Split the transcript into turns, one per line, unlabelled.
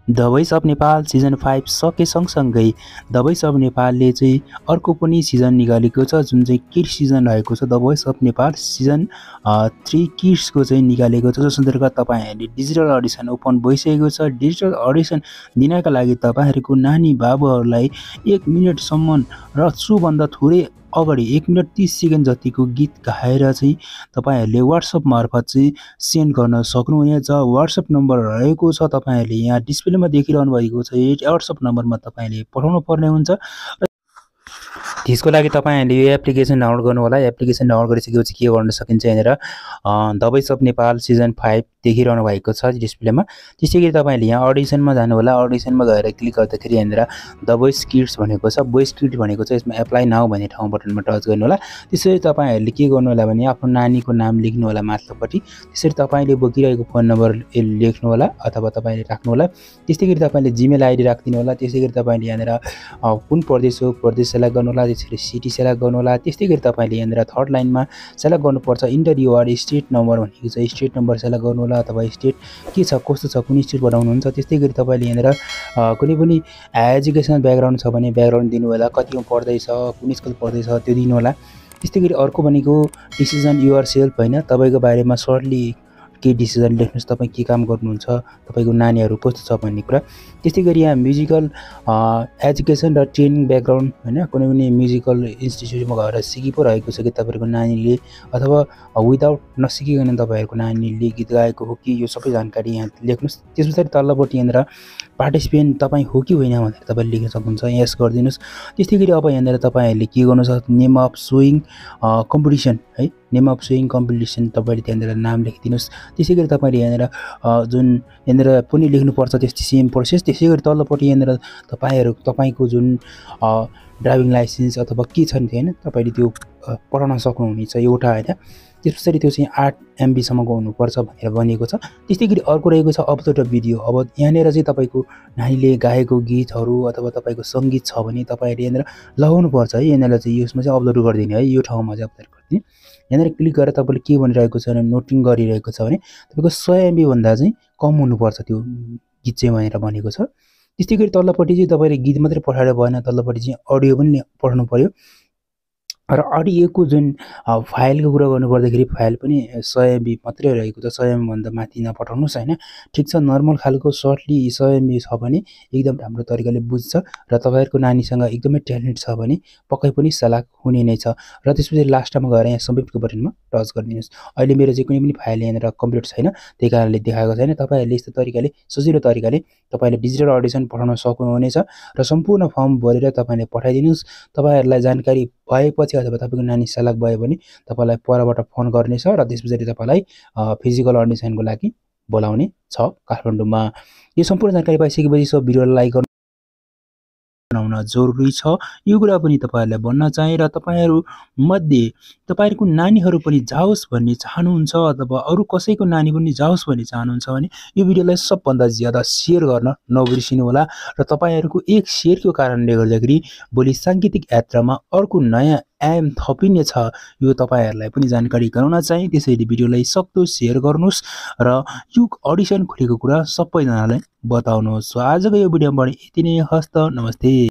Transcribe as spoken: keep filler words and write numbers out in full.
The Voice of Nepal season five सके सँगसँगै the Voice of नेपालले चाहिँ अर्को पनि सिजन निकालेको छ, जुन चाहिँ किड्स सिजन रहेको छ। The Voice of Nepal season three किड्सको चाहिँ निकालेको छ, जस अन्तर्गत तपाईँहरूले डिजिटल अडिसन ओपन भइसकेको छ। डिजिटल अडिसन दिनका लागि तपाईँहरूको नानी बाबुहरूलाई एक मिनटसम्म र त्योभन्दा थोरै अगाडि एक मिनट तीस सेकेन्ड जतिको गीत गाएर चाहिँ तपाईँहरूले वाट्सएप मार्फत चाहिँ सेन्ड गर्न सक्नुहुनेछ। वाट्सएप नम्बर रहेको छ, तपाईँहरूले यहाँ डिस्प्लेमा देखिरहनु भएको छ। यो वाट्सएप नम्बरमा तपाईँहरूले पठाउनु पर्ने हुन्छ। त्यसको लागि तपाईँहरूले यो एप्लिकेसन डाउनलोड गर्नु होला। एप्लिकेसन डाउनलोड गरिसकेपछि के गर्न सकिन्छ, यहाँनिर the Voice of Nepal season five देखिरहनु भएको छ डिस्प्लेमा। त्यसै गरी तपाईँहरूले यहाँ अडिसनमा जानु होला। अडिसनमा गएर क्लिक गर्दाखेरि यहाँनिर द भोइस किड्स भनेको छ, भोइस किड्स भनेको छ। यसमा एप्लाई नाउ भन्ने ठाउँ बटनमा टच गर्नु होला। त्यसरी तपाईँहरूले के गर्नु होला भने आफ्नो नानीको नाम लेख्नु होला माथिल्लोपट्टि। त्यसरी तपाईँले बोकिरहेको फोन नम्बर लेख्नु होला अथवा तपाईँले राख्नु होला। त्यस्तै गरी तपाईँले जिमेल आइडी राखिदिनु होला। त्यसै गरी तपाईँले यहाँनिर कुन प्रदेश हो प्रदेश सेलेक्ट गर्नु होला। त्यसरी सिटी सेलेक्ट गर्नु होला। त्यस्तै गरी तपाईँले यहाँनिर थर्ड लाइनमा सेलेक्ट गर्नुपर्छ इन्टर युआर स्टेट नम्बर भनेको छ, स्टेट नम्बर सेलेक्ट गर्नु होला अथवा स्टेट के छ कस्तो छ कुन स्टेट बनाउनुहुन्छ। त्यस्तै गरी तपाईँले यहाँनिर कुनै पनि एजुकेसनल ब्याकग्राउन्ड छ भने ब्याकग्राउन्ड दिनु होला, कतिमा पढ्दैछ कुन स्कुल पढ्दैछ त्यो दिनु होला। त्यस्तै गरी अर्को भनेको डिसिजन युआर सेल्फ होइन, तपाईँको बारेमा सर्टली के डिसिजन लेख्नुहोस्, तपाईँ के काम गर्नुहुन्छ, तपाईँको नानीहरू कस्तो छ भन्ने कुरा। त्यस्तै गरी यहाँ म्युजिकल एजुकेसन र ट्रेनिङ ब्याकग्राउन्ड होइन, कुनै पनि म्युजिकल इन्स्टिट्युटमा गएर सिकि पो रहेको छ कि तपाईँको नानीले, अथवा विदाउट नसिकिकन तपाईँहरूको नानीले गीत गाएको हो कि, यो सबै जानकारी यहाँ लेख्नुहोस्। त्यस पछाडि तल्लोपट्टि यहाँनिर पार्टिसिपेन्ट तपाईँ हो कि होइन भनेर तपाईँले लेख्न सक्नुहुन्छ, यस गरिदिनुहोस्। त्यस्तै गरी अब यहाँनिर तपाईँहरूले के गर्नु सक्छ, नेम अफ सोइङ कम्पिटिसन है, नेम अफ सोइङ कम्पिटिसन तपाईँले त्यहाँनिर नाम लेखिदिनुहोस्। त्यसै गरी तपाईँले यहाँनिर जुन यहाँनिर पनि लेख्नुपर्छ त्यस्तै सेम प्रोसेस। त्यसै गरी तल्लोपट्टि यहाँनिर तपाईँहरू तपाईँको जुन ड्राइभिङ लाइसेन्स अथवा के छ नि होइन, तपाईँले त्यो पठाउन सक्नुहुनेछ एउटा होइन। त्यस पछाडि त्यो चाहिँ आठ एमबीसम्मको हुनुपर्छ भनेर भनिएको छ। त्यस्तै गरी अर्को रहेको छ अपलोड भिडियो। अब यहाँनिर चाहिँ तपाईँको नानीले गाएको गीतहरू अथवा तपाईँको सङ्गीत छ भने तपाईँहरूले यहाँनिर लगाउनुपर्छ है। यहाँनिर चाहिँ यसमा चाहिँ अपलोड गरिदिने है, यो ठाउँमा चाहिँ अपलोड गरिदिने। यहाँनिर क्लिक गरेर तपाईँले के भनिरहेको छ भने नोटिङ गरिरहेको छ भने तपाईँको सय एमबीभन्दा चाहिँ कम हुनुपर्छ त्यो गीत चाहिँ भनेर भनेको छ। त्यस्तै गरी तल्लोपट्टि चाहिँ तपाईँले गीत मात्रै पठाएर भएन, तल्लोपट्टि चाहिँ अडियो पनि पठाउनु पऱ्यो। र अडियोको जुन फाइलको कुरा गर्नुपर्दाखेरि फाइल पनि सय एमबी मात्रै रहेको छ, सय एमबीभन्दा माथि नपठाउनुहोस् होइन। ठिक छ, नर्मल खालको सर्टली सय एमबी छ भने एकदम राम्रो तरिकाले बुझ्छ र तपाईँहरूको नानीसँग एकदमै ट्यालेन्ट छ भने पक्कै पनि सलाक हुने नै छ। र त्यसपछि लास्टमा गएर यहाँ सबमिटको बटनमा टच गरिदिनुहोस्। अहिले मेरो चाहिँ कुनै पनि फाइल यहाँनिर कम्प्लिट छैन, त्यही कारणले देखाएको छैन। तपाईँहरूले यस्तो तरिकाले सजिलो तरिकाले तपाईँले डिजिटल अडिसन पठाउन सक्नुहुनेछ र सम्पूर्ण फर्म भरेर तपाईँले पठाइदिनुहोस्। तपाईँहरूलाई जानकारी भएपछि अथवा तपाईँको नानी सलाक भयो भने तपाईँलाई परबाट फोन गर्नेछ र त्यस पछाडि तपाईँलाई फिजिकल अडिसनको लागि बोलाउने छ काठमाडौँमा। यो सम्पूर्ण जानकारी पाइसकेपछि सब भिडियोलाई लाइक गर्नु बनाउन जरुरी छ, यो कुरा पनि तपाईँहरूलाई भन्न चाहे। र तपाईँहरू मध्ये तपाईँहरूको नानीहरू पनि जाओस् भन्ने चाहनुहुन्छ अथवा अरू कसैको नानी पनि जाओस् भन्ने चाहनुहुन्छ भने यो भिडियोलाई सबभन्दा ज्यादा सेयर गर्न नबिर्सिनु होला। र तपाईँहरूको एक सेयरको कारणले गर्दाखेरि भोलि साङ्गीतिक यात्रामा अर्को नयाँ एम थपिनेछ, यो तपाईँहरूलाई पनि जानकारी गराउन चाहे। त्यसैले भिडियोलाई सक्दो सेयर गर्नुहोस् र यो अडिसन खुलेको कुरा सबैजनालाई बताउनुहोस्। सो आजको यो भिडियोबाट यति नै, हस्त नमस्ते।